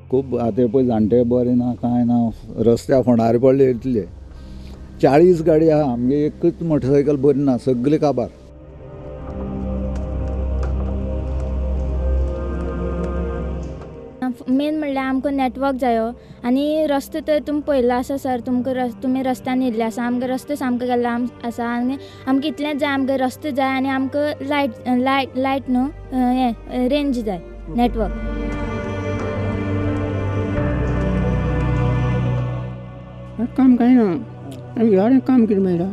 खूब आतां पळय जाणटे बरे ना कांय ना, रस्त्या फोंडार पडले इतले 40 गाडी आहा, आमगे एकच मोटरसायकल बरी ना, सगळे काबार. मेन म्हणल्यार आमकां नेटवर्क जायो आनी रस्तो तर तुमी पळयल्लो आसा सर, तुमी रस्त्यान येयल्ले आसा. आमकां रस्तो सामको गेल्लो आसा आनी आमकां इतलेंच जाय, आमकां रस्तो जाय आनी आमकां लायट न्हू हें रेंज जाय, नेटवर्क. काम कांय ना, आमी घरान काम कितें मेळटा.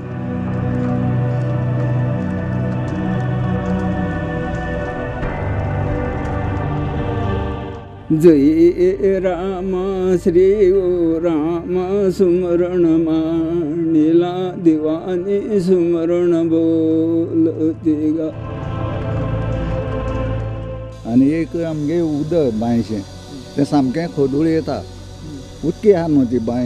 जय राम श्री ओ राम सुमरण माणिला दिवानी सुमरण बोलती गा. आनी एक आमगे उदक बांयचें तें सामकें खोदूळ येता, उदकी आहा न्हू ती बांय.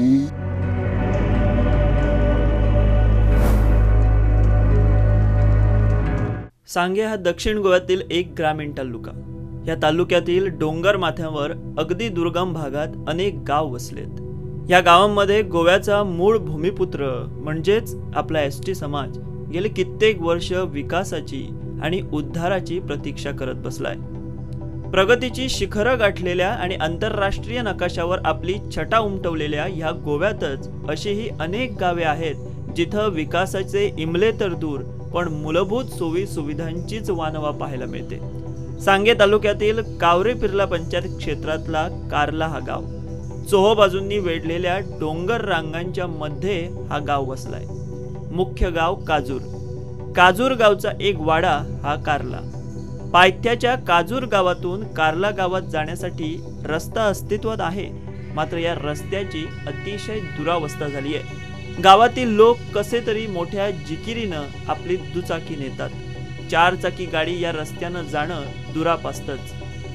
सांगे हा दक्षिण गोव्यातील एक ग्रामीण तालुका. या तालुक्यातील डोंगर माथ्यावर अगदी दुर्गम भागात अनेक गाव वसलेत. या गावांमध्ये गोव्याचा मूळ भूमिपुत्र म्हणजेच आपला एसटी समाज गेले कित्येक वर्ष विकासाची आणि उद्धाराची प्रतीक्षा करत बसलाय. प्रगतीची शिखरं गाठलेल्या आणि आंतरराष्ट्रीय नकाशावर आपली छटा उमटवलेल्या ह्या गोव्यातच अशीही अनेक गावे आहेत जिथं विकासाचे इमले तर दूर पण मूलभूत सोयी सुविधांचीच वानवा पाहायला मिळते. सांगे तालुक्यातील कावरे पिर्ला पंचायत क्षेत्रातला कारला हा गाव. चोहो बाजूंनी वेढलेल्या डोंगर रांगांच्या मध्ये हा गाव वसलाय. मुख्य गाव काजूर. काजूर गावचा एक वाडा हा कारला. पायथ्याच्या काजूर गावातून कारला गावात जाण्यासाठी रस्ता अस्तित्वात आहे, मात्र या रस्त्याची अतिशय दुरावस्था झाली आहे. गावातील लोक कसे तरी मोठ्या जिकिरीनं आपली दुचाकी नेतात. 4 चाकी गाडी या रस्त्यानं जाणं दुराप असतंच.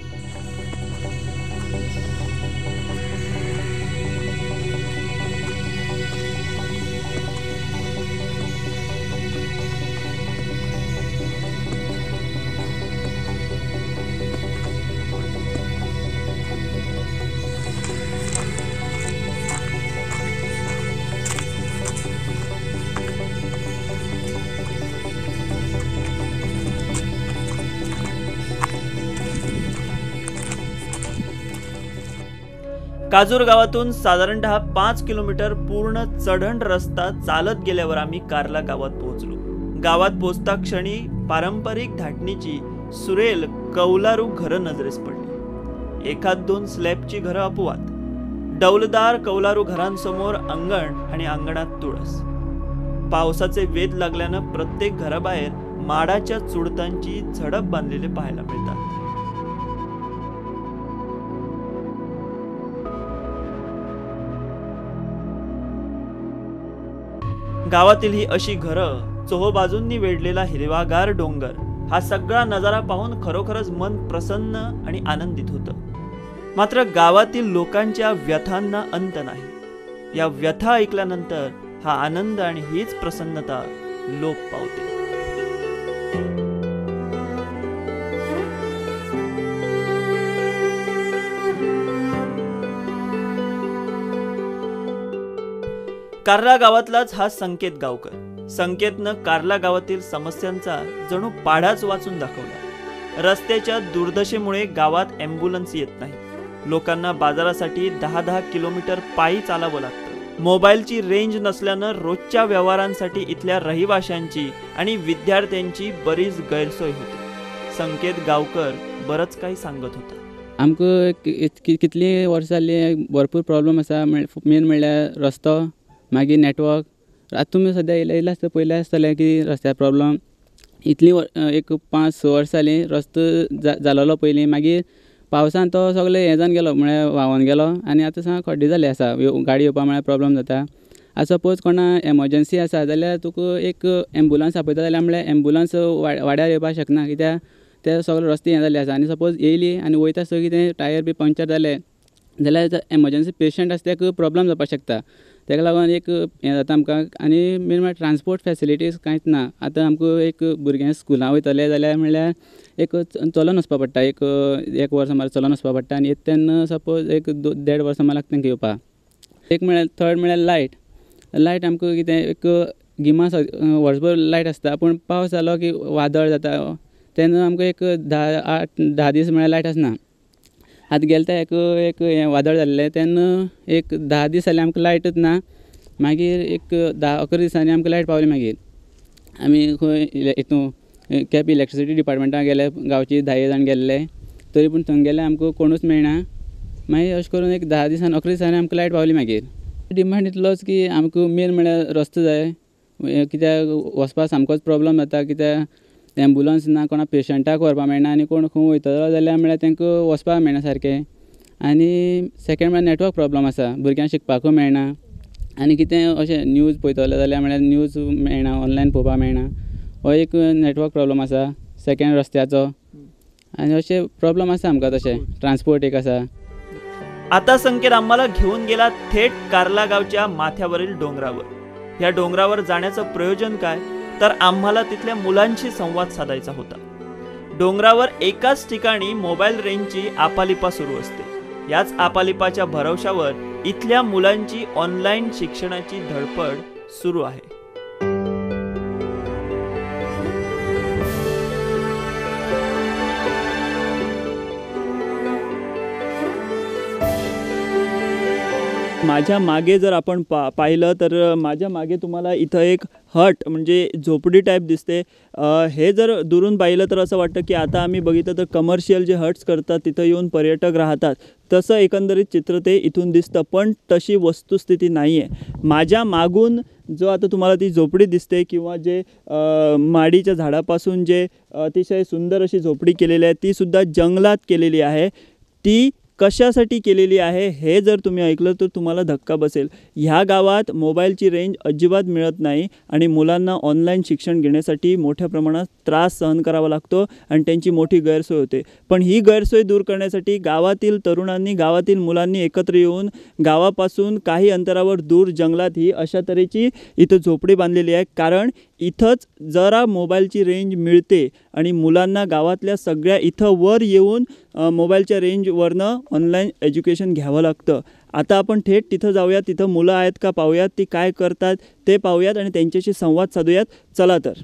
काजूर गावातून साधारणतः 5 किलोमीटर पूर्ण चढण रस्ता चालत गेल्यावर आम्ही कारला गावात पोहोचलो. गावात पोहोचता क्षणी पारंपरिक धाटणीची सुरेल कौलारू घरं नजरेस पडली. 1-2 स्लॅबची घरं अपवाद. डौलदार कौलारू घरांसमोर अंगण आणि अंगणात तुळस. पावसाचे वेध लागल्यानं प्रत्येक घराबाहेर माडाच्या चुडतांची झडप बांधलेले पाहायला मिळतात. गावातील ही अशी घरं, चोहो बाजूंनी वेढलेला हिरवागार डोंगर, हा सगळा नजारा पाहून खरोखरच मन प्रसन्न आणि आनंदित होतं. मात्र गावातील लोकांच्या व्यथांना अंत नाही. या व्यथा ऐकल्यानंतर हा आनंद आणि हीच प्रसन्नता लोप पावते. कारला गावातलाच हा संकेत गावकर. संकेतनं कारला गावातील समस्यांचा जणू पाढाच वाचून दाखवला. रस्त्याच्या दुर्दशेमुळे गावात ॲम्ब्युलन्स येत नाही. लोकांना बाजारासाठी 10-10 किलोमीटर पायी चालावं लागतं. मोबाईलची रेंज नसल्यानं रोजच्या व्यवहारांसाठी इथल्या रहिवाशांची आणि विद्यार्थ्यांची बरीच गैरसोय होते. संकेत गावकर बरंच काही सांगत होता. आमकां कितली वर्सां जाली भरपूर प्रॉब्लेम आसा. मेन म्हणल्यार रस्तो, मागीर नेटवर्क. आतां तुमी सद्या येयला आसता पयलें आसतलें की रस्त्या प्रॉब्लम इतली एक 5-6 वर्सां जालीं रस्तो जालोलो पयलीं. मागीर पावसान तो सगळें हें जावन गेलो, म्हळ्यार व्हांवोन गेलो आनी आतां सामको खड्डे जाले आसा. गाडी येवपा म्हळ्यार प्रॉब्लम जाता. आतां सपोज कोणा एमर्जन्सी आसा जाल्यार तुका एक एम्ब्युलन्स आपयता जाल्यार म्हळ्यार एम्ब्युलन्स वाड्यार येवपाक शकना, कित्याक ते सगळे रस्ते हें जाल्ले आसा. आनी सपोज येयली आनी वयता आसतना कितें टायर बी पंक्चर जालें जाल्यार एमर्जन्सी पेशंट आसा ताका प्रॉब्लम जावपाक शकता. ताका लागून एक हें जाता आमकां. आनी मेन म्हळ्यार ट्रान्सपोर्ट फॅसिलिटीज कांयच ना. आतां आमकां एक भुरगें स्कुलां वयतले जाल्यार म्हणल्यार एक चलोन वचपा पडटा, एक वर्स सुमार चलोन वचपा पडटा. आनी येता तेन्ना सपोज एक 1.5 वर्सां मार लागता तांकां येवपा. एक म्हळ्यार थर्ड म्हळ्यार लायट आमकां कितें एक गिमास वर्सभर लायट आसता, पूण पावस जालो की वादळ जाता तेन्ना आमकां एक 10 दीस म्हळ्यार लायट आसना. आतां गेले ते एक हें वादळ जाल्लें तेन्ना एक 10 दीस जाले आमकां लायटच ना. मागीर एक 10-11 दिसांनी आमकां लायट पावली. मागीर आमी खंय हितून केपें इलेक्ट्रिसिटी डिपार्टमेंटान गेले, गांवची 10 जाण गेल्ले, तरी पूण थंय गेले आमकां कोणूच मेळना. मागीर अशें करून एक 10 दिसान 11 दिसांनी आमकां लायट पावली. मागीर डिमांड इतलोच की आमकां मेन म्हळ्यार रस्तो जाय, कित्याक वचपाक सामकोच प्रॉब्लम जाता. कित्याक एम्बुलंस ना, कोणा पेशंटाक व्हरपाक मेळना आनी कोण खंय वयतलो जाल्यार म्हळ्यार तांकां वचपाक मेळना सारकें. आनी सेकेंड म्हळ्यार नेटवर्क प्रॉब्लम आसा, भुरग्यांक शिकपाकूय मेळना. आनी कितें अशें न्यूज पळयतलो जाल्यार म्हळ्यार न्यूज मेळना, ऑनलायन पळोवपाक मेळना. हो एक नेटवर्क प्रॉब्लम आसा सेकेंड रस्त्याचो. आनी अशें प्रॉब्लम आसा आमकां. तशें ट्रान्सपोर्ट एक आसा. आता संकेत आम्हाला घेऊन गेला थेट कार्ला गावच्या माथ्यावरील डोंगरावर. या डोंगरावर जाण्याचं प्रयोजन काय, तर आम्हाला तिथल्या मुलांशी संवाद साधायचा होता. डोंगरावर एकाच ठिकाणी मोबाईल रेंजची आपालिपा सुरू असते. याच आपालिपाच्या भरवशावर इथल्या मुलांची ऑनलाईन शिक्षणाची धडपड सुरू आहे. माझ्या मागे जर आपण पाहिलं तर माझ्या मागे तुम्हाला इथं एक हट म्हणजे झोपडी टाईप दिसते. हे जर दुरून पाहिलं तर असं वाटतं की आता आम्ही बघितलं तर कमर्शियल जे हट्स करतात तिथं येऊन पर्यटक राहतात तसं एकंदरीत चित्र ते इथून दिसतं. पण तशी वस्तुस्थिती नाही आहे. माझ्या मागून जो आता तुम्हाला ती झोपडी दिसते किंवा जे माडीच्या झाडापासून जे अतिशय सुंदर अशी झोपडी केलेली आहे तीसुद्धा जंगलात केलेली आहे. ती कशासाठी केलेली आहे हे जर तुम्ही ऐकलं तर तुम्हाला धक्का बसेल. ह्या गावात मोबाईलची रेंज अजिबात मिळत नाही आणि मुलांना ऑनलाईन शिक्षण घेण्यासाठी मोठ्या प्रमाणात त्रास सहन करावा लागतो आणि त्यांची मोठी गैरसोय होते. पण ही गैरसोय दूर करण्यासाठी गावातील तरुणांनी, गावातील मुलांनी एकत्र येऊन गावापासून काही अंतरावर दूर जंगलात ही अशा तऱ्हेची इथं झोपडी बांधलेली आहे. कारण इथंच जरा मोबाईलची रेंज मिळते आणि मुलांना गावातल्या सगळ्या इथं वर येऊन मोबाईलच्या रेंजवरनं ऑनलाईन एज्युकेशन घ्यावं लागतं. आता आपण थेट तिथं जाऊयात, तिथं मुलं आहेत का पाहूयात, ती काय करतात ते पाहूयात आणि त्यांच्याशी संवाद साधूयात. चला तर.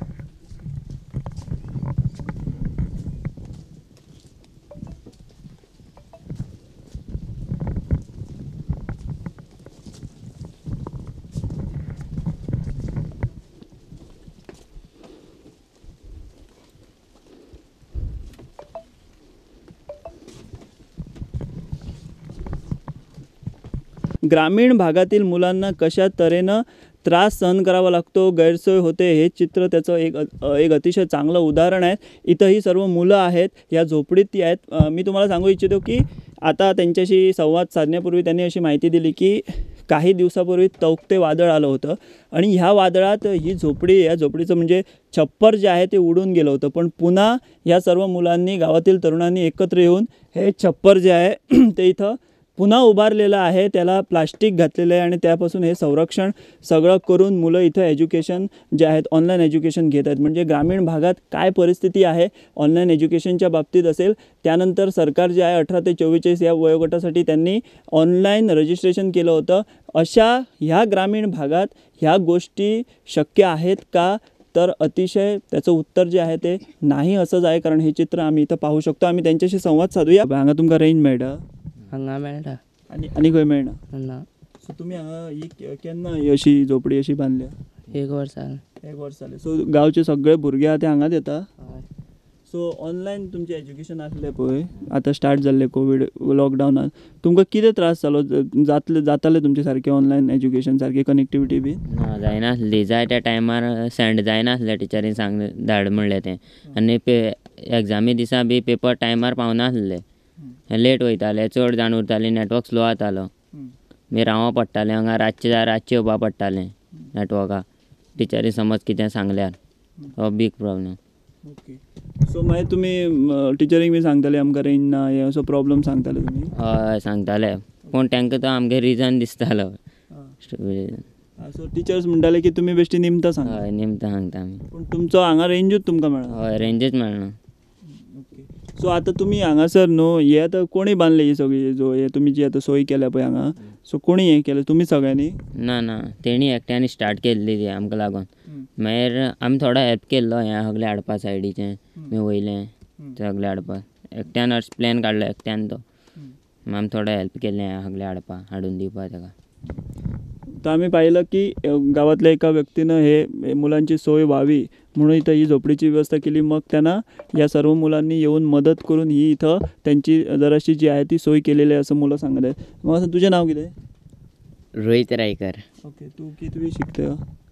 ग्रामीण भागातील मुलांना कशा तऱ्हेनं त्रास सहन करावा लागतो, गैरसोय होते, हे चित्र त्याचं एक अतिशय चांगलं उदाहरण आहे. इथं ही सर्व मुलं आहेत, या झोपडीत ती आहेत. मी तुम्हाला सांगू इच्छितो की आता त्यांच्याशी संवाद साधण्यापूर्वी त्यांनी अशी माहिती दिली की काही दिवसापूर्वी तौक्ते वादळ आलं होतं आणि ह्या वादळात ही झोपडी, या झोपडीचं म्हणजे छप्पर जे आहे ते उडून गेलं होतं. पण पुन्हा या सर्व मुलांनी, गावातील तरुणांनी एकत्र येऊन हे छप्पर जे आहे ते इथं पुन्हा उभारलेलं आहे. त्याला प्लास्टिक घातलेलं आहे आणि त्यापासून हे संरक्षण सगळं करून मुलं इथं एज्युकेशन जे आहेत ऑनलाईन एज्युकेशन घेत आहेत. म्हणजे ग्रामीण भागात काय परिस्थिती आहे ऑनलाईन एज्युकेशनच्या बाबतीत असेल. त्यानंतर सरकार जे आहे 18 ते 44 या वयोगटासाठी त्यांनी ऑनलाईन रजिस्ट्रेशन केलं होतं. अशा ह्या ग्रामीण भागात ह्या गोष्टी शक्य आहेत का, तर अतिशय त्याचं उत्तर जे आहे ते नाही असंच आहे. कारण हे चित्र आम्ही इथं पाहू शकतो. आम्ही त्यांच्याशी संवाद साधूया. हांगा तुमकां रेंज मेळटा? हांगा मेळटा. आणि खंय मेळना? ना. सो तुमी हांगा ही केन्ना अशी झोपडी अशी बांदल्या? 1 वर्स जालें. 1 वर्स जालें. सो गांवचे सगळे भुरगे आहा ते हांगाच येता? हय. सो ऑनलायन तुमचें एज्युकेशन आसलें पळय, आतां स्टार्ट जाल्लें कोवीड लॉकडावनान, तुमकां कितें त्रास जालो? जातालें तुमचें सारकें ऑनलायन एज्युकेशन, सारकें कनेक्टिविटी बी? ना, जायनासली. जाय त्या टायमार सेंड जायनासलें, टिचरीन धाड म्हणलें तें. आनी एग्जामी दिसा बी पेपर टायमार पावनासले. लेट वयताले, चड जाण उरतालीं, नेटवर्क स्लो जातालो. मागीर रावों पडटालें हांगा, रातचें येवपा पडटालें नेटवर्काक. टिचरी समज कितें सांगल्यार हो बीग प्रॉब्लेम. ओके. सो मागीर तुमी टिचरींक बी सांगताले आमकां रेंज ना, हे असो प्रॉब्लेम सांगताले तुमी? हय सांगताले, पूण तांकां तो आमगे रिजन दिसतालो सो टिचर्स म्हणटाले की तुमी बेश्टी निमतां सांगा. हय निमतां सांगता आमी. पूण तुमचो हांगा रेंजूच तुमकां मेळना. हय रेंजूच मेळना. सो आतां तुमी हांगासर न्हू हे आतां कोणी बांदले ही सगळी जो हे तुमी जी आतां सोय केल्या पळय हांगा, सो कोणी हें केलें, तुमी सगळ्यांनी? ना तेणी एकट्यानी स्टार्ट केल्ली ती आमकां लागून. मागीर आमी थोडो हेल्प केल्लो हें सगळें हाडपा सायडीचें बी वयलें सगळें हाडपा. एकट्यान अर्स प्लॅन काडलो एकट्यान तो. आमी थोडे हेल्प केलें हें सगळें हाडून दिवपा ताका. तर आम्ही पाहिलं की गावातल्या एका व्यक्तीनं हे मुलांची सोय व्हावी म्हणून इथं ही झोपडीची व्यवस्था केली. मग त्यांना या सर्व मुलांनी येऊन मदत करून ही इथं त्यांची जराशी जी आहे ती सोय केलेली आहे असं मुलं सांगत आहेत. मग असं तुझे नाव किती? रोहित रायकर. ओके. तू कितवी शिकते?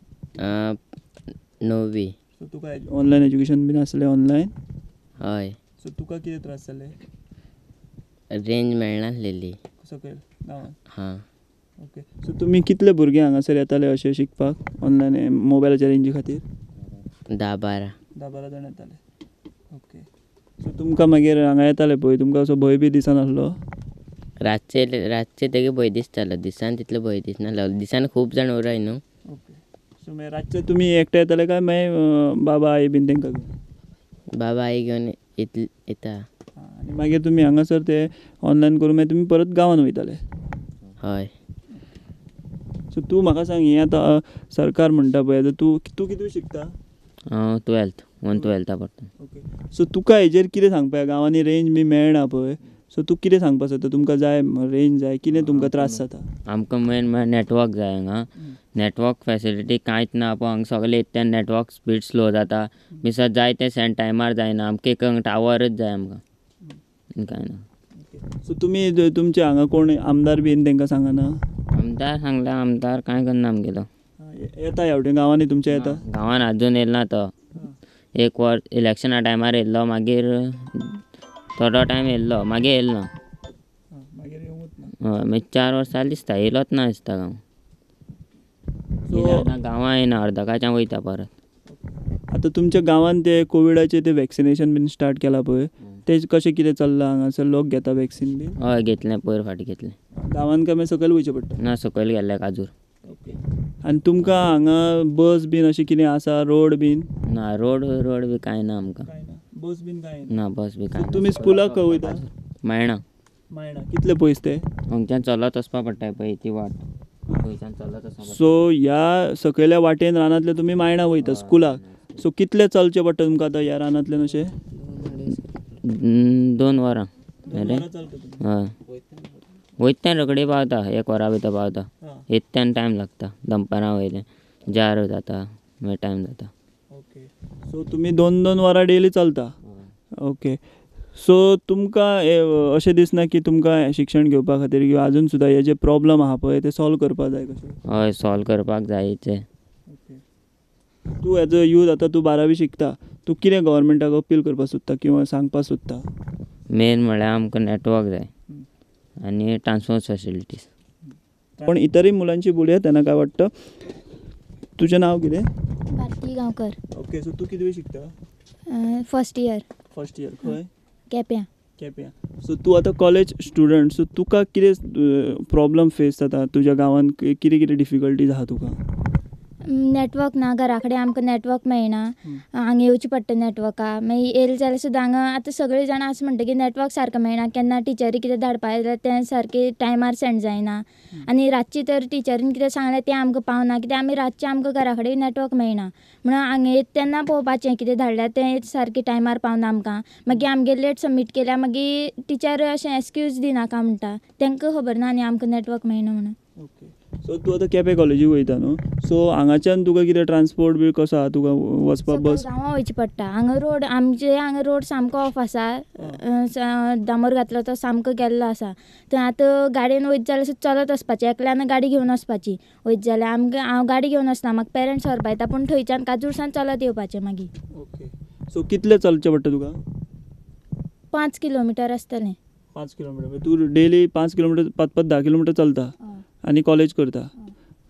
9वी. सो तुका ऑनलायन एज्युकेशन बीन आसलें ऑनलायन? हय. सो तुका कितें त्रास जाले? रेंज मेळनासलेली सकयल गांवांत. हां. ओके. सो तुमी कितले भुरगे हांगासर येताले अशे शिकपाक ऑनलायन मोबायलाच्या रेंजी खातीर? 10-12. 10-12 जाण येताले. ओके. सो तुमकां मागीर हांगा येताले पळय तुमकां असो भंय बी दिसनासलो? रातचे तेगे भंय दिसतालो. दिसान तितलो भंय दिसनासलो. दिसान खूब जाण उराय न्हू. ओके. सो मागीर रातचे तुमी एकटे येताले काय मागीर बाबा आई बीन तेंकां घेवन? बाबा आई घेवन येता. आनी मागीर तुमी हांगासर ते ऑनलायन करून मागीर तुमी परत गांवांत वयताले? हय. सो तूं म्हाका सांग हें आतां सरकार म्हणटा पळय आतां तूं कितवी शिकता? हांव 12th पडटा. ओके. सो तुका हेजेर कितें सांगपाक गांवांनी रेंज बी मेळना पळय, सो तूं कितें सांगपाक सोदता? तुमकां जाय रेंज जाय, कितें तुमकां त्रास जाता? आमकां मेन म्हळ्यार नेटवर्क जाय हांगा. नेटवर्क फॅसिलिटी कांयच ना पळय हांगा. सगळे तें नेटवर्क स्पीड स्लो जाता. मिसात जाय ते सेंट टायमार जायना. आमकां एक टावरच जाय आमकां. कांय ना. सो तुमी तुमचे हांगा कोण आमदार बीन तेंकां सांगना? आमदार सांगला. आमदार कांय करना आमगेलो. येता ह्या वटेन गांवांनी तुमच्या येता? गांवान आजून येयलो ना तो. एक वर इलेक्शना टायमार येयल्लो. मागीर थोडो टायम येयल्लो मागीर येयलो ना. मागीर येवंच ना. हय. मागीर 4 वर्सां दिसता येयलोच ना दिसता गांव. गांवां येयना अर्दकाच्यान वयता परत. आतां तुमच्या गांवांत ते कोविडाचे ते वॅक्सिनेशन बीन स्टार्ट केला पळय, ते कशें कितें चल्लां हांगासर? लोक घेता वॅक्सिन बीन? हय घेतलें. पयर फाटीं घेतलें. गांवांत काय मागीर सकयल वयचें पडटा? ना सकयल गेल्ले काजूर. ओके. आनी तुमकां हांगा बस बीन अशें कितें आसा? रोड बीन? ना रोड बी कांय ना आमकां. बस बीन कांय ना बस बी कांय. तुमी स्कुलाक खंय वयता? मेळना. कितले पयस ते? हांगच्यान चलत वचपा पडटा पळय ती वाट. थंयच्यान चलत वचपा पडटा. सो ह्या सकयल्या वाटेन रानांतले तुमी मायणा वयता स्कुलाक. सो कितले चलचें पडटा तुमकां आतां ह्या रानांतल्यान अशें? 2 वरां. हय. वयतान रोखडी पावता. 1 वरा भितर पावता. येत्यान टायम लागता. दनपारां वयलें 4 जाता मागीर टायम जाता. ओके. सो तुमी 2-2 वरां डेली चलता? ओके. सो तुमकां अशें दिसना की तुमकां शिक्षण घेवपा खातीर किंवा आजून सुद्दां हे जे प्रॉब्लम आहा पळय ते सॉल्व करपा जाय कशें? हय सॉल्व करपाक जायचे. ओके. तूं एज अ यूथ आतां तूं 12वी शिकता, तूं कितें गव्हर्मेंटाक अपील करपाक सोदता किंवा सांगपाक सोदता? मेन म्हळ्यार आमकां नेटवर्क जाय आनी ट्रान्सपोर्ट फॅसिलिटीज. पण इतरही मुलांची बोलूया त्यांना काय वाटतं. तुझं नाव कितें? भारती गांवकर. ओके. सो तूं कितवी शिकता? First year. First year. खंय? केप्यां. सो तूं आतां कॉलेज स्टुडंट, सो तुका कितें प्रॉब्लम फेस जाता तुज्या गांवांत? कितें डिफिकल्टीज आहा तुका? नेटवर्क ना. घरा कडेन आमकां नेटवर्क मेळना. हांगा येवचें पडटा नेटवर्का. मागीर येयलें जाल्यार सुद्दां हांगा आतां सगळीं जाणां अशें म्हणटा की नेटवर्क सारको मेळना. केन्ना टिचरी कितें धाडपा जाल्यार तें सारकें टायमार सेंड जायना. आनी रातची तर टिचरीन कितें सांगलें तें आमकां पावना. कित्याक आमी रातचें आमकां घरा कडेन नेटवर्क मेळना. म्हणून हांगा येता तेन्ना पळोवपाचें कितें धाडल्यार तें सारकें टायमार पावना आमकां. मागीर आमगे लेट सबमीट केल्यार मागीर टिचर अशें एक्सक्यूज दिनाका म्हणटा. तांकां खबर ना न्ही आमकां नेटवर्क मेळना म्हणून. ओके. सो तूं आतां केपें कॉलेजीक वयता न्हू, सो हांगाच्यान तुका कितें ट्रान्सपोर्ट बी कसो आहा तुका वचपाक? बस गांवां वयचें पडटा. हांगा रोड आमचे हांगा रोड सामको ऑफ आसा. दामोर घातलो तो सामको गेल्लो आसा. थंय आतां गाडयेन वयत जाल्यार चलत वचपाचें. एकल्यान गाडी घेवन वचपाची वयत जाल्यार. आमकां हांव गाडी घेवन वचना. म्हाका पेरंट्स व्हरपा येता पूण थंयच्यान काजूरसान चलत येवपाचें मागीर. ओके. सो कितलें चलचें पडटा तुका? 5 किलोमिटर आसतलें. 5 किलोमिटर. तूं डेली 5 किलोमिटर 5-5 10 किलोमिटर चलता आनी कॉलेज करता.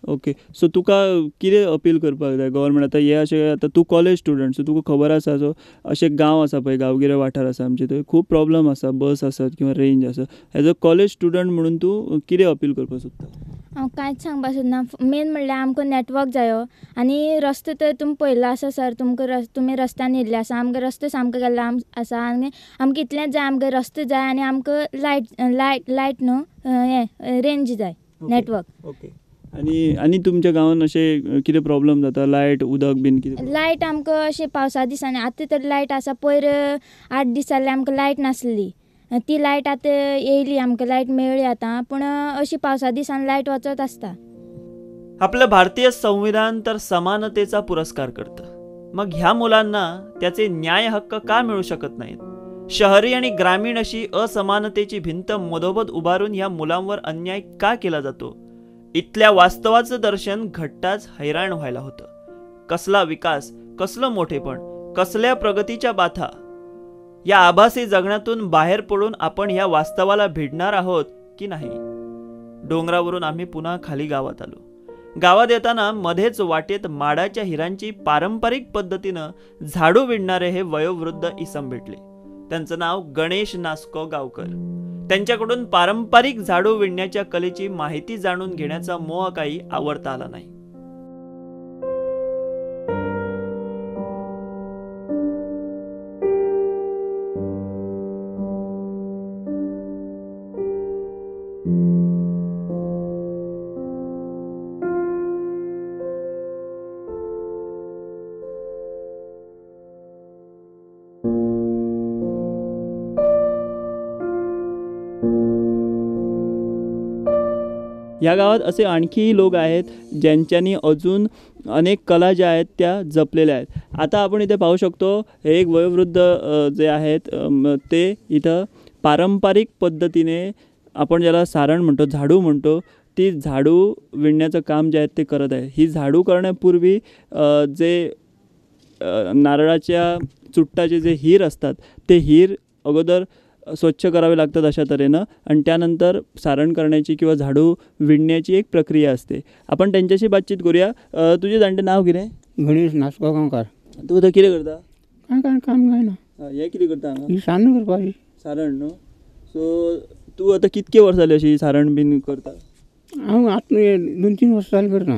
ओके. सो तुका कितें अपील करपाक जाय गव्हर्मेंट? आतां हे अशें, आतां तूं कॉलेज स्टुडंट, सो तुका खबर आसा सो अशे गांव आसा पळय, गांवगिरे वाठार आसा आमचे, थंय खूब प्रॉब्लम आसा, बस आसत किंवा रेंज आसा. एज अ कॉलेज स्टुडंट म्हणून तूं कितें अपील करपाक सोदता? हांव कांयच सांगपाक सोदना. मेन म्हणल्यार आमकां नेटवर्क जायो आनी रस्तो तर तुमी पळयलो आसा सर, तुमी रस्त्यान येयल्ले आसा. आमकां रस्तो सामको गेल्लो आसा आनी आमकां इतलेंच जाय, आमकां रस्तो जाय आनी आमकां लायट न्हू हें रेंज जाय, नेटवर्क. ओके. आनी तुमच्या गांवांत अशें कितें प्रॉब्लम जाता? लायट, उदक बीन कितें? लायट आमकां अशें पावसा दिसांनी आतां तर लायट आसा. पयर 8 दीस जाले आमकां लायट नासली. ती लायट आतां येयली, आमकां लायट मेळ्ळी आतां, पूण अशी पावसा दिसान लायट वचत आसता. आपलं भारतीय संविधान तर समानतेचा पुरस्कार करतं. मग ह्या मुलांना त्याचे न्याय हक्क का मिळू शकत नाहीत? शहरी आणि ग्रामीण अशी असमानतेची भिंत मधोमध उभारून या मुलांवर अन्याय का केला जातो? इथल्या वास्तवाचं दर्शन घट्टाच हैराण व्हायला होतं. कसला विकास, कसलं मोठेपण, कसल्या प्रगतीच्या बाथा. या आभासी जगण्यातून बाहेर पडून आपण या वास्तवाला भिडणार आहोत की नाही? डोंगरावरून आम्ही पुन्हा खाली गावात आलो. गावात येताना मध्येच वाटेत माडाच्या हिरांची पारंपरिक पद्धतीनं झाडू विणणारे हे वयोवृद्ध इसम भेटले. त्यांचं नाव गणेश नासको गावकर. त्यांच्याकडून पारंपरिक झाडू विणण्याच्या कलेची माहिती जाणून घेण्याचा मोह काही आवरता आला नाही. या गावात असे आणखी लोक आहेत ज्यांच्यानी अजून अनेक कला ज्या आहेत त्या जपलेल्या आहेत. आता आपण इथे पाहू शकतो, हे एक वयोवृद्ध जे आहेत ते इथं पारंपरिक पद्धतीने, आपण ज्याला सारण म्हणतो, झाडू म्हणतो, ती झाडू विणण्याचं काम जे आहे ते करत आहे. ही झाडू करण्यापूर्वी जे नारळाच्या चुट्टाचे जे हीर असतात ते हीर अगोदर स्वच्छ करावे लागतात अशा तऱ्हेनं, आणि त्यानंतर सारण करण्याची किंवा झाडू विणण्याची एक प्रक्रिया असते. आपण त्यांच्याशी बातचीत करूया. तुझे जाणटे नाव कितें? गणेश नासको गांवकार. तू आता कितें करता? काय काम काय ना. हे कितें करता हांगा? ही सारण करपाची. सारण न्हू. सो तू आता कितके वर्स जाली अशी सारण बीन करता? हांव आतां 2-3 वर्सां जालीं करता.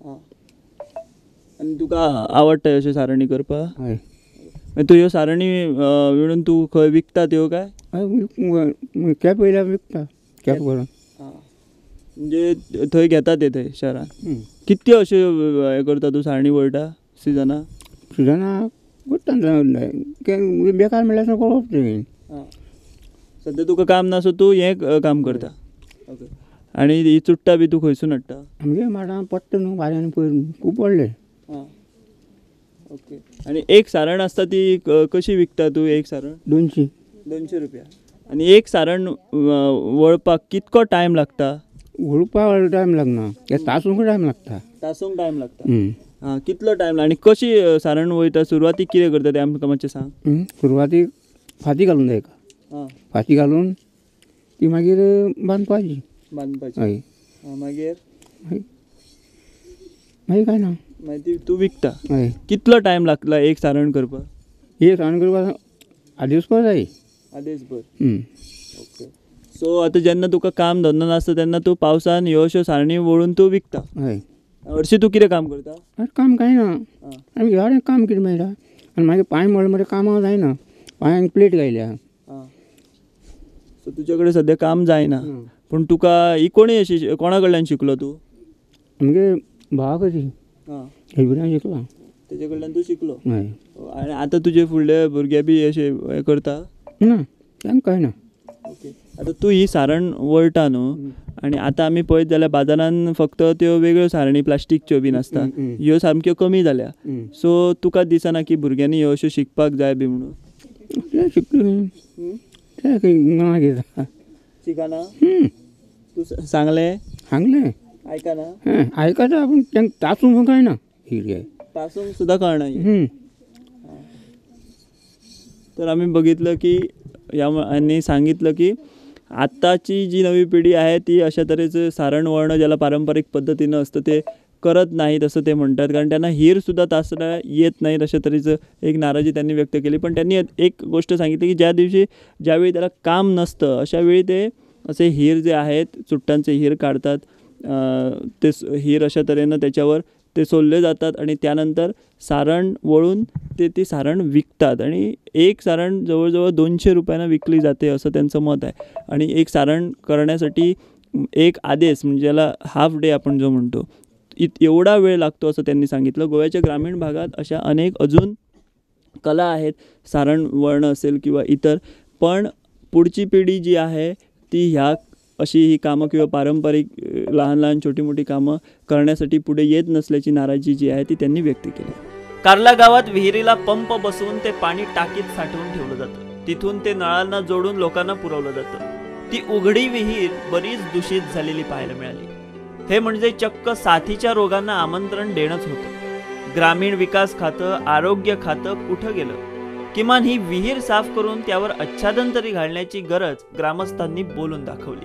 आनी तुका आवडटा अशें सारणी करपाक? हय. तू ह्यो सारणी विणून तू खंय विकता त्यो काय? कॅप वयल्यार विकता, कॅप करून. म्हणजे थंय घेता ते थंय शहरान? कितके अशे हे करता तू सारणी वळटा सिजना? सिजना करता, बेकार म्हणल्यार कळप तें. सद्या तुका काम ना सो तू हें काम करता. ओके. आनी ही चुट्टां बी तू खंयसून हाडटा? आमगे माडां पडटा न्हू, भाऱ्यान पयर खूब व्हडले. ओके. आनी एक सारण आसता ती कशी विकता तू? एक सारण 200 रुपया. आनी एक सारण वळपाक कितको टायम लागता? वळपाक टायम लागना, तासूंक टायम लागता. तासूंक टायम लागता. कितलो टायम? आनी कशी सारण वयता? सुरवातीक कितें करता तें आमकां मातशें सांग. सुरवातीक फाती घालून जाय. फाती घालून ती मागीर बांदपाची. हय. मागीर काय ना, मागीर तू विकता. हय. कितलो टायम लागला एक सारण करपाक? एक सारण करपाक आदेसभर जाय. आदेसभर. ओके. सो आतां जेन्ना तुका काम धंदो नासता तेन्ना तू पावसान ह्यो अश्यो सारणी वळून तू विकता. हय. हरशीं तू कितें काम करता? काम काय ना, आमी घरान काम कितें मेळटा. आनी मागीर पांय मळ्ळे मरे कामाक जायना, पांयांक प्लेट घायल्या. सो तुजे कडेन सद्या काम जायना. पूण तुका ही कोणी अशी कोणा कडल्यान शिकलो तू? आमगे भावा कशी हेल्बुरान शिकला, तेजे कडल्यान तू शिकलो. हय. आनी आतां तुजे फुडले भुरगे बी अशे हे करता? ना, तांकां काय ना. ओके. आतां तू ही सारण वळटा न्हू, आनी आतां आमी पळयत जाल्यार बाजारान फक्त त्यो वेगळ्यो सारणी प्लास्टीकच्यो बीन आसता, ह्यो सामक्यो कमी जाल्या. सो तुका दिसना की भुरग्यांनी ह्यो अश्यो शिकपाक जाय बी म्हणून? शिकली घेता. शिकना? तू सांगलें? सांगलें. आयकना? आयकता, पूण तांकां तासूंक काय ना. तासूंक सुद्दां कळना. तर आम्ही बघितलं की यांनी सांगितलं की आत्ताची जी नवी पिढी आहे ती अशा तऱ्हेचं सारण वळणं ज्याला पारंपरिक पद्धतीनं असतं ते करत नाहीत असं ते म्हणतात, कारण त्यांना हीरसुद्धा तासता येत नाहीत अशा तऱ्हेचं एक नाराजी त्यांनी व्यक्त केली. पण त्यांनी एक गोष्ट सांगितली की ज्यावेळी त्याला काम नसतं अशा वेळी ते असे हीर जे आहेत चुट्टांचे हीर काढतात, ते हीर अशा तऱ्हेनं त्याच्यावर ते सोलले जातात आणि त्यानंतर सारण वळून ती सारण विकतात आणि एक सारण जवळजवळ 200 रुपयांना विकली जाते असं त्यांचं मत आहे. आणि एक सारण करण्यासाठी एक आदेश म्हणजे ज्याला हाफ डे आपण जो म्हणतो एवढा वेळ लागतो असं त्यांनी सांगितलं. गोव्याच्या ग्रामीण भागात अशा अनेक अजून कला आहेत, सारण वळणं असेल किंवा इतर, पण पुढची पिढी जी आहे ती अशी ही कामं किंवा पारंपरिक लहान लहान छोटी मोठी कामं करण्यासाठी पुढे येत नसल्याची नाराजी जी आहे ती त्यांनी व्यक्त केली. कार्ला गावात विहिरीला पंप बसवून ते पाणी टाकीत साठवून ठेवलं जातं. तिथून ते नळांना जोडून लोकांना पुरवलं जातं. ती उघडी विहीर बरीच दूषित झालेली पाहायला मिळाली. हे म्हणजे चक्क साथीच्या रोगांना आमंत्रण देणंच होतं. ग्रामीण विकास खातं, आरोग्य खातं कुठं गेलं? किमान ही विहीर साफ करून त्यावर आच्छादन तरी घालण्याची गरज ग्रामस्थांनी बोलून दाखवली.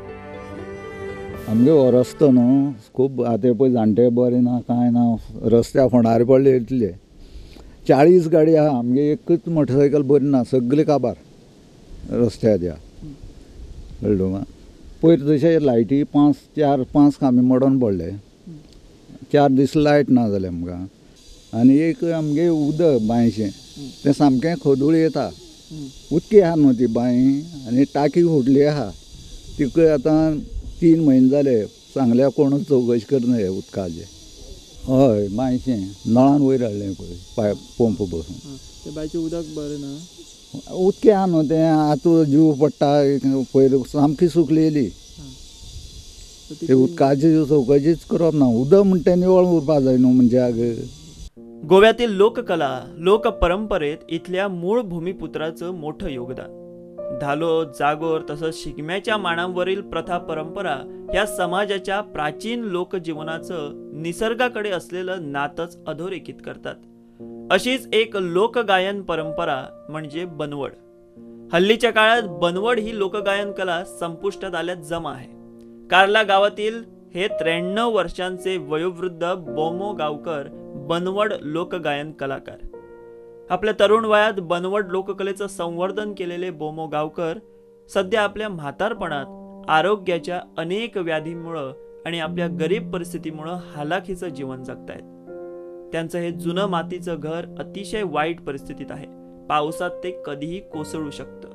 आमगे हो रस्तो न्हू खूब आतां पळय जाणटे बरे ना कांय ना, रस्त्या फोंडार पडले इतले 40 गाडी आहा. आमगे एकच मोटरसायकल बरी ना, सगळे काबार रस्त्या त्या कळ्ळो. पयर तशें लायटी 4-5 खांबे मोडोन पडले, 4 दीस लायट ना जालें आमकां. आनी एक आमगे उदक बांयचें तें सामकें खदूळ येता, उदकी आहा न्हू ती बांय आनी टाकी फुटली आहा. तिका आतां 3 म्हयने जाले सांगल्या कोणूच चवकशी करना हे उदकाचे. हय बांयचें नळान वयर हाडलें पळय पंप बसून. ते बांयचें उदक बरें ना, उदकी आहा न्हू तें आतां जीव पडटा. पयर सामकी सुकलेली, ते उदकाची चवकशीच करप ना. उदक म्हणटा तें निवळ उरपा जाय न्हू मनशाक. गोव्यातील लोककला, लोकपरंपरेत इथल्या मूळ भूमिपुत्राचं मोठं योगदान. धालो, जागोर तसंच शिगम्याच्या माणांवरील प्रथा परंपरा या समाजाच्या प्राचीन लोकजीवनाचं निसर्गाकडे असलेलं नातंच अधोरेखित करतात. अशीच एक लोकगायन परंपरा म्हणजे बनवड. हल्लीच्या काळात बनवड ही लोकगायन कला संपुष्टात आल्यात जमा आहे. कार्ला गावातील हे 93 वर्षांचे वयोवृद्ध बोमो गावकर बनवड लोकगायन कलाकार. आपल्या तरुण वयात बनवड लोककलेचं संवर्धन केलेले बोमो गावकर सध्या आपल्या म्हातारपणात आरोग्याच्या अनेक व्याधींमुळं आणि आपल्या गरीब परिस्थितीमुळं हालाखीचं जीवन जगतायत. त्यांचं हे जुनं मातीचं घर अतिशय वाईट परिस्थितीत आहे. पावसात ते कधीही कोसळू शकतं.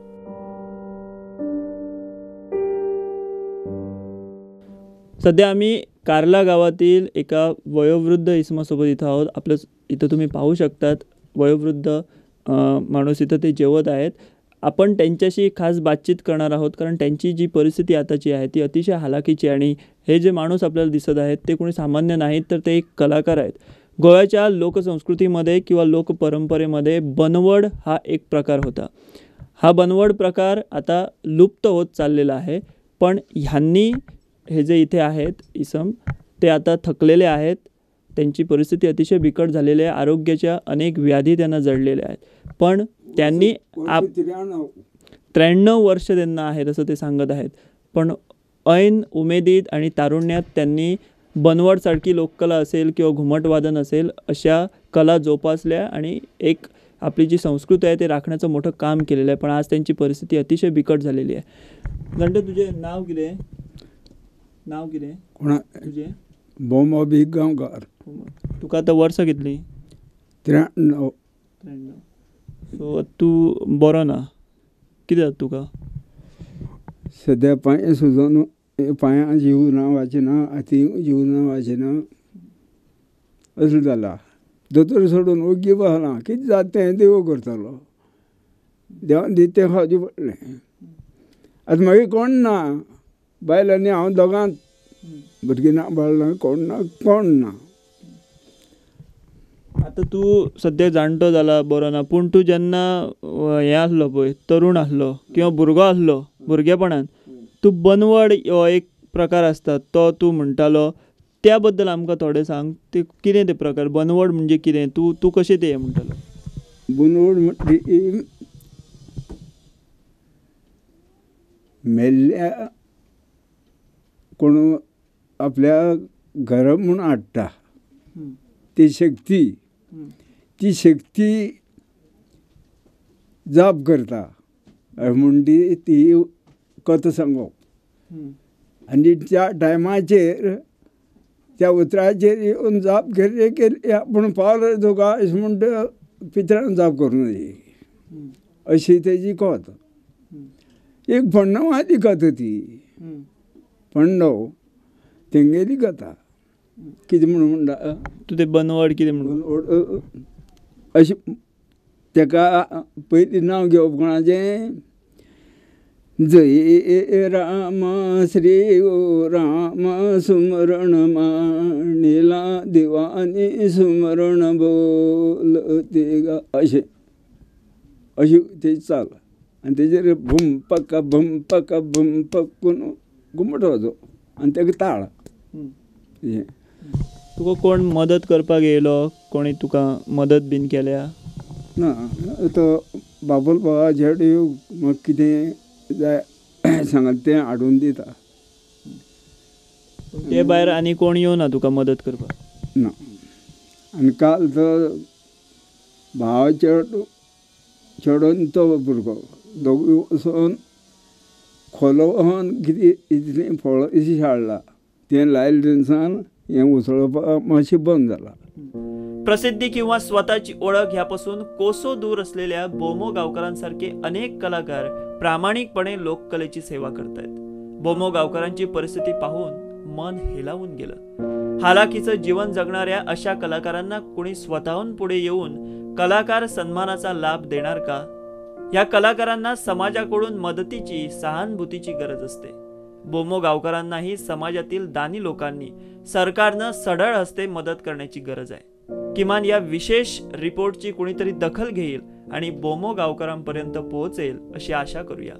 सध्या आम्ही कार्ला गावातील एका वयोवृद्ध इसमासोबत इथं आहोत. इथं तुम्ही पाहू शकतात वयोवृद्ध माणूस इथं ते जेवत आहेत. आपण त्यांच्याशी खास बातचीत करणार आहोत, कारण त्यांची जी परिस्थिती आताची आहे ती अतिशय हालाकीची. आणि हे जे माणूस आपल्याला दिसत आहेत ते कोणी सामान्य नाहीत, तर ते एक कलाकार आहेत. गोव्याच्या लोकसंस्कृतीमध्ये किंवा लोकपरंपरेमध्ये बनवड हा एक प्रकार होता. हा बनवड प्रकार आता लुप्त होत चाललेला आहे. पण ह्यांनी हे जे इथे आहेत इसम ते आता थकलेले आहेत. त्यांची परिस्थिती अतिशय बिकट झालेली आहे. आरोग्याच्या अनेक व्याधी त्यांना जडलेल्या आहेत. पण त्यांनी 93 वर्ष त्यांना आहेत असं ते सांगत आहेत. पण ऐन उमेदीत आणि तारुण्यात त्यांनी बनवडसारखी लोककला असेल किंवा घुमटवादन असेल अशा कला जोपासल्या आणि एक आपली जी संस्कृती आहे ते राखण्याचं मोठं काम केलेलं आहे. पण आज त्यांची परिस्थिती अतिशय बिकट झालेली आहे. घंटे तुझे नाव कितें? नाव कितें तुझे? बोमो बीग गांवकार. तुका आतां वर्सां कितलीं? 93. सो तूं बरो ना, कितें जाता तुका? सद्या पांय सुजोन पांयां जीव ना वाचना, हाती जीव ना वाचना असो जाला. दोतोर सोडून ओग्गी बसना. कितें जाता तें देव करतलो. देवान दिता तें खावचें पडलें. आतां मागीर कोण ना. बायल आनी हांव दोगांच भुरगीं ना बाळना, कोण ना. आतां तूं सद्या जाणटो जाला बरो ना, पूण तूं जेन्ना हें आसलो पळय तरूण आसलो किंवा भुरगो आसलो भुरगेपणान तूं बनवड हो एक प्रकार आसता तो तूं म्हणटालो, त्या बद्दल आमकां थोडें सांग. ते कितें ते प्रकार? बनवड म्हणजे कितें? तूं कशें तें म्हणटालो? बनवड म्हणजे मेल्ल्या कोण आपल्या घरा म्हणून हाडटा ती शक्ती जाप करता म्हणटी ती कथा सांगप आनी त्या टायमाचेर त्या उतराचेर येवन जाप केले की आपूण पावलो तुका अशें म्हणटा पितरान जाप करूं नये अशी तेजी कथा. एक फण्णवाची कथा ती. फण्णव तेंगेली कथा कितें म्हणून म्हणटा तूं तें बनवड कितें म्हणून अशें तेका पयलीं नांव घेवप कोणाचें जय राम श्री ओ राम सुमरण माणिला दिवानी सुमरण बोल ते अशें अशी तेजी चाल आनी तेजेर भूम पक करून घुमट वाजो आनी तेका ताळ. तुका कोण मदत करपाक येयलो कोणी तुका मदत बीन केल्या ना तो बाबूल बाबा चेडे म्हाका कितें जाय सांगता तें हाडून दिता. ते भायर आनी कोण येवना तुका मदत करपाक ना. आनी काल तो भाव चेडोन तो भुरगो दोगूय वचोन खोलो व्हरून कितें इतलें फळ अशी हाडला तें लायले थंयसान हें उसळपाक मातशें बंद जालां. प्रसिद्धी किंवा स्वतःची ओळख ह्यापासून कोसो दूर असलेल्या बोमो गावकरांसारखे अनेक कलाकार प्रामाणिकपणे लोककलेची सेवा करतायत. बोमो गावकरांची परिस्थिती पाहून मन हेलावून गेलं. हालाकीचं जीवन जगणाऱ्या अशा कलाकारांना कुणी स्वतःहून पुढे येऊन कलाकार सन्मानाचा लाभ देणार का? या कलाकारांना समाजाकडून मदतीची सहानुभूतीची गरज असते. बोमो गावकरांनाही समाजातील दानी लोकांनी सरकारनं सढळ हस्ते मदत करण्याची गरज आहे. किमान या विशेष रिपोर्टची कुणीतरी दखल घेईल आणि बोमो गावकरांपर्यंत पोहोचेल अशी आशा करूया.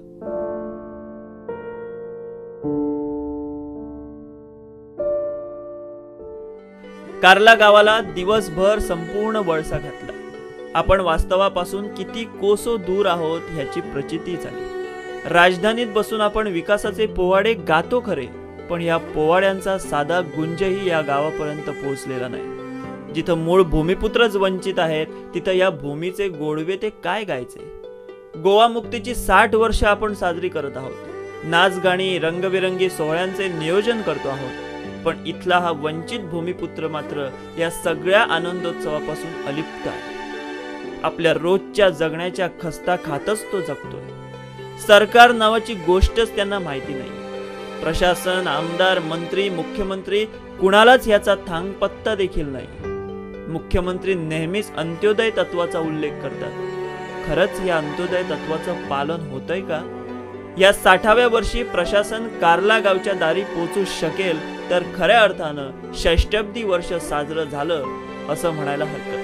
कार्ला गावाला दिवसभर संपूर्ण वळसा घातला. आपण वास्तवापासून किती कोसो दूर आहोत ह्याची प्रचिती झाली. राजधानीत बसून आपण विकासाचे पोवाडे गातो खरे, पण या पोवाड्यांचा साधा गुंजही या गावापर्यंत पोहोचलेला नाही. जिथं मूळ भूमिपुत्रच वंचित आहेत तिथं या भूमीचे गोडवे ते काय गायचे. गोवा मुक्तीची 60 वर्ष आपण साजरी करत आहोत. नाच गाणी रंगबिरंगी सोहळ्यांचे नियोजन करतो आहोत. पण इथला हा वंचित भूमिपुत्र मात्र या सगळ्या आनंदोत्सवापासून अलिप्त आहे. आपल्या रोजच्या जगण्याच्या खस्ता खातच तो जगतोय. सरकार नावाची गोष्टच त्यांना माहिती नाही. प्रशासन, आमदार, मंत्री, मुख्यमंत्री कुणालाच याचा थांगपत्ता देखील नाही. मुख्यमंत्री नेहमीच अंत्योदय तत्वाचा उल्लेख करतात. खरंच या अंत्योदय तत्वाचं पालन होतंय का? या 60व्या वर्षी प्रशासन कार्ला गावच्या दारी पोहोचू शकेल तर खऱ्या अर्थानं षष्टब्दी वर्ष साजरं झालं असं म्हणायला हरकत